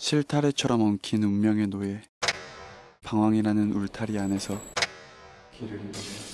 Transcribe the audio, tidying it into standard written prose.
실타래처럼 엉킨 운명의 노예, 방황이라는 울타리 안에서 길을 잃으며